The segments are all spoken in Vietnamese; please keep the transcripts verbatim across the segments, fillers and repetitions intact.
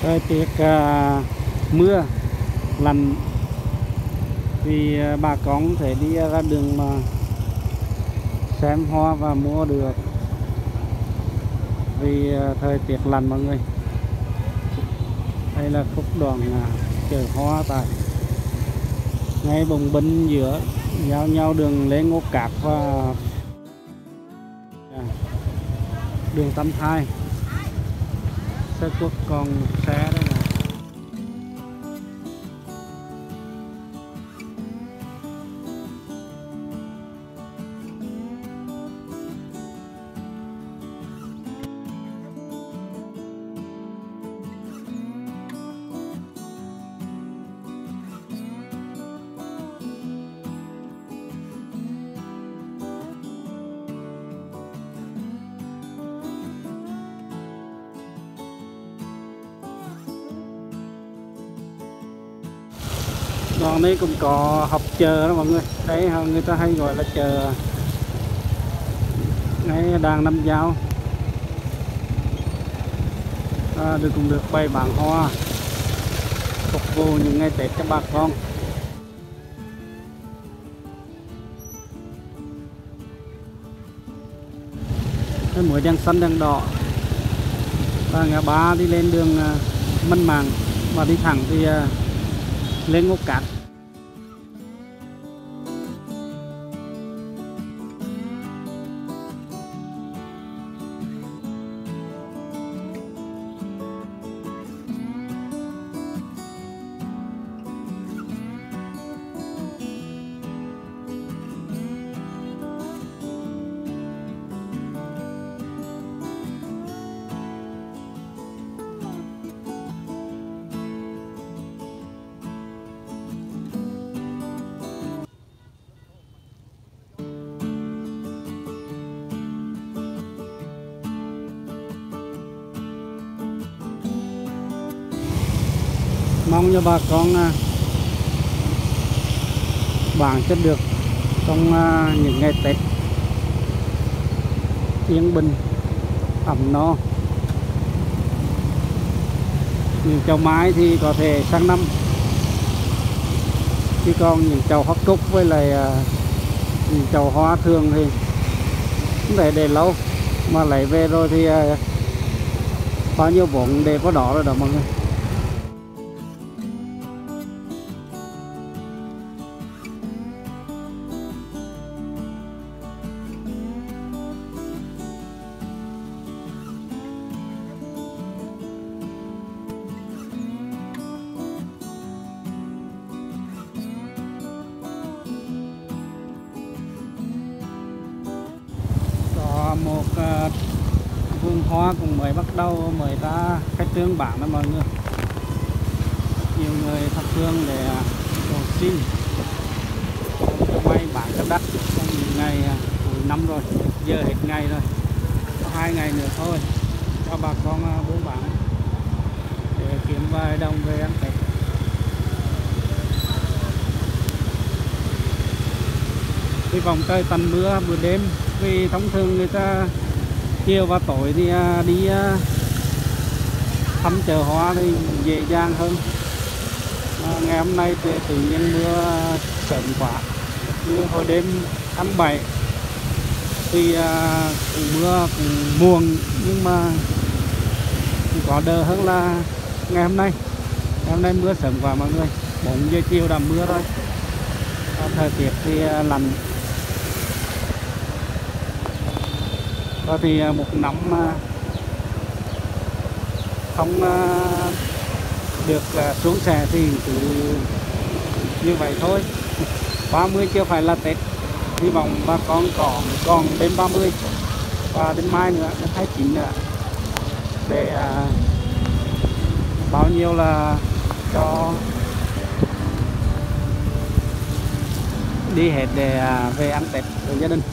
thời tiết uh, mưa lạnh thì uh, bà con có thể đi ra đường mà xem hoa và mua được, vì uh, thời tiết lạnh mọi người. Đây là khúc đoạn uh, chợ hoa tại ngay bồng binh giữa giao nhau đường Lê Ngô Cát và uh, đường Tâm Hai. Xe quốc còn xe đây này. Đoạn này cũng có họp chợ đó mọi người. Đây người ta hay gọi là chợ ngay đàn Nam Giao. À, được cũng được bày bán hoa phục vụ những ngày Tết cho bà con. Cái mũi đèn xanh đèn đỏ và ngã ba đi lên đường uh, Minh Mạng và đi thẳng thì uh, lên Ngô Cát. Mong cho bà con bán cho được trong những ngày Tết yên bình ấm no. Những chậu mai thì có thể sang năm, chứ còn những chậu hoa cúc với lại những chậu hoa thường thì không thể để lâu, mà lấy về rồi thì bao nhiêu vốn để có đỏ rồi đó mọi người. Một uh, vườn hoa cũng mới bắt đầu, mới ta khai trương bán đó mọi người. Nhiều người thắp hương để cầu xin cho may bán cho đắt trong những ngày cuối năm rồi, giờ hết ngày rồi, có hai ngày nữa thôi cho bà con uh, buôn bán để kiếm vài đồng về ăn Tết. Hy vọng trời tạnh mưa bữa đêm, vì thông thường người ta chiều và tối thì đi thăm chợ hoa thì dễ dàng hơn. À, ngày hôm nay thì tự nhiên mưa sớm quá, như hồi đêm tháng bảy thì à, cũng mưa cũng muộn, nhưng mà cũng có đỡ hơn là ngày hôm nay. Ngày hôm nay mưa sớm quá mọi người, bốn giờ chiều đã mưa rồi. À, thời tiết thì à, lạnh. Và thì một năm không được xuống xe thì cứ như vậy thôi. Ba mươi chưa phải là Tết, hy vọng bà con còn còn đến ba mươi và đến mai nữa, đến hai mươi chín nữa, để uh, bao nhiêu là cho đi hết để uh, về ăn Tết với gia đình.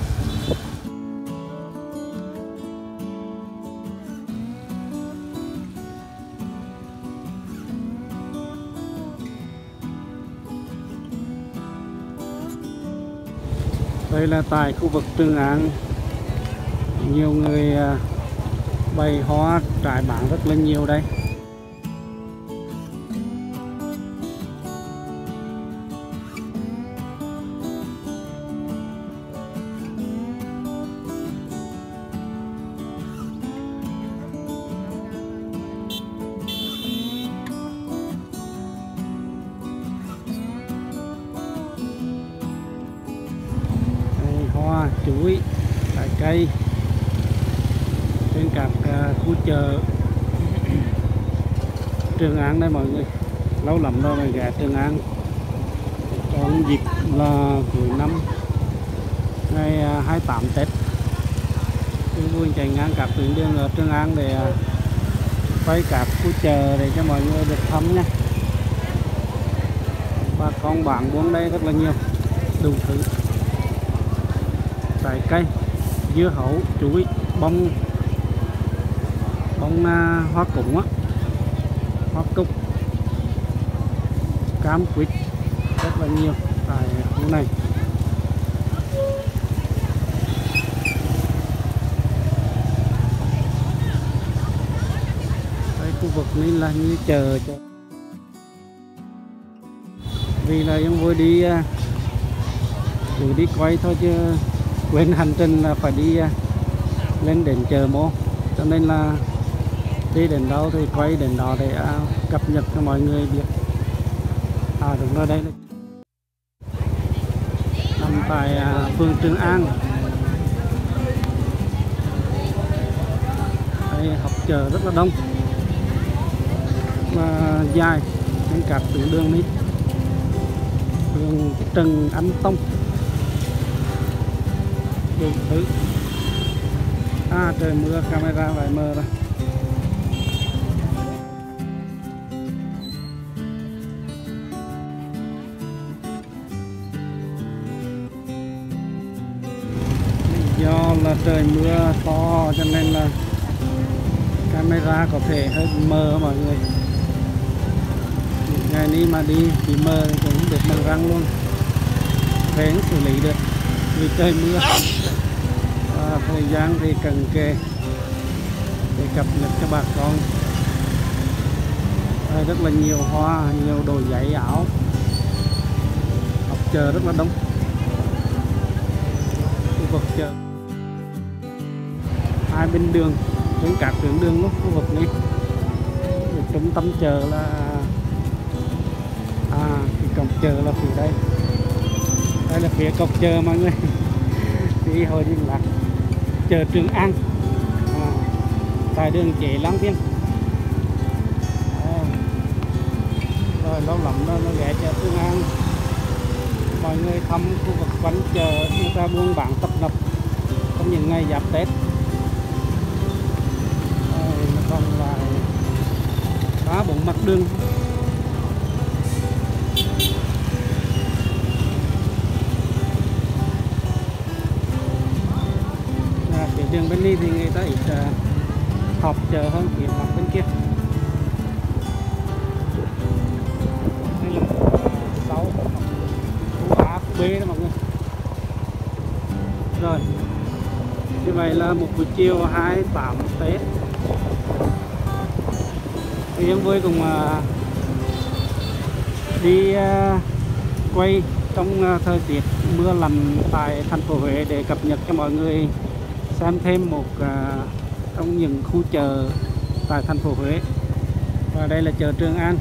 Đây là tại khu vực Trường An, nhiều người bày hoa trải bán rất là nhiều đây. hoa, chuối, trái cây trên các uh, khu chợ Trường An đây mọi người. Lâu lắm rồi mới ghé Trường An. Còn dịp là cuối năm ngày uh, hai mươi tám Tết, tôi vui chạy ngang các tuyến đường ở Trường An để uh, quay các khu chợ để cho mọi người được thăm nha. Bà con bán buôn đây rất là nhiều, đủ thứ trái cây, dưa hấu, chuối, bông bông à, hoa củng á, hoa cúc, cam quýt, rất là nhiều tại khu này. Đây khu vực này là như chợ chợ vì là em vui đi chỉ đi quay thôi chứ quên hành trình là phải đi lên đến chợ Mô, cho nên là đi đến đâu thì quay đến đó để cập nhật cho mọi người biết. À đúng rồi, đây là nằm tại phường Trường An. Đây họp chợ rất là đông và dài trên các tuyến đường đi. Đường Trần Anh Tông, đủ thứ. À trời mưa, camera lại mờ rồi. Do là trời mưa to cho nên là camera có thể hơi mờ mọi người. Ngàyนี้mà đi thì mờ thì cũng không được mờ răng luôn, phải xử lý được vì trời mưa. À, thời gian thì cần kề để cập nhật cho bà con. Đây rất là nhiều hoa, nhiều đồ giấy áo, họp chợ rất là đông. Khu vực chợ hai bên đường, trên các tuyến đường lúc khu vực này. Trung tâm chợ là à cái cổng chợ là phía đây, đây là phía cổng chợ mọi người. Thì hồi như là chợ Trường An à, tại đường Chế Lăng Thiên. À, rồi lâu lắm rồi nó ghé chợ Trường An, mọi người thăm khu vực quanh chợ, người ta buôn bán tấp nập trong những ngày giáp Tết. Rồi nó còn lại ba bốn mặt đường. Đường bên này thì người ta ít uh, họp chợ hơn phía mặt bên kia. Đây là sáu khu A, khu B đó mọi người. Rồi như vậy là một buổi chiều hai mươi tám Tết thì em vui cùng uh, đi uh, quay trong uh, thời tiết mưa lạnh tại thành phố Huế để cập nhật cho mọi người xem thêm một uh, trong những khu chợ tại thành phố Huế. Và đây là chợ Trường An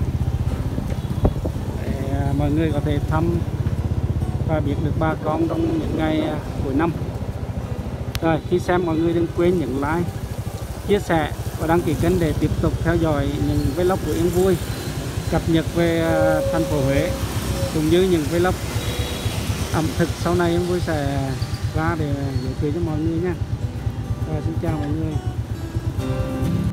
để uh, mọi người có thể thăm và biết được bà con trong những ngày uh, cuối năm. Rồi khi xem mọi người đừng quên nhấn like, chia sẻ và đăng ký kênh để tiếp tục theo dõi những vlog của Yên Vui cập nhật về uh, thành phố Huế cũng như những vlog ẩm thực sau này Yên Vui sẽ ra để giới thiệu cho mọi người nha. Rồi, xin chào mọi người.